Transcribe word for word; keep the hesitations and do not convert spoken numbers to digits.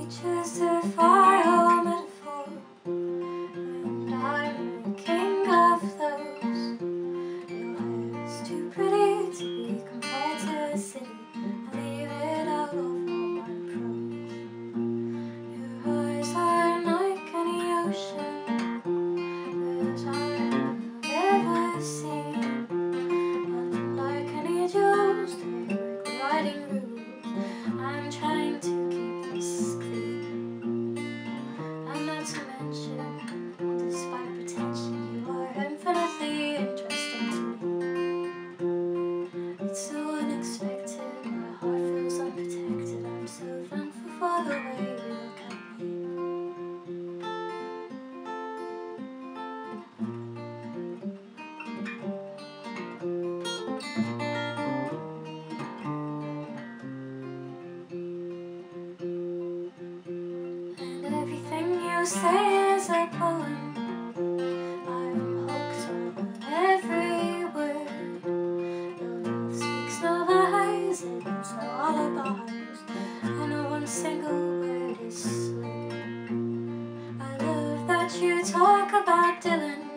choose to file metaphor, and I'm the king of those. Your hair's too pretty to be compared to a city. I leave it out of all my prose. Your eyes are like any ocean that I've ever seen, and like any jewels they break writing rules. I'm trying to keep this clean, and not to mention, despite pretension, you are infinitely interesting to me. It's so unexpected, my heart feels unprotected. I'm so thankful for the way you look at me. And everything you say is a poem. I'm hooked on every word. Your mouth speaks no lies, it's no alibis, and no one single word is slurred. I love that you talk about Dylan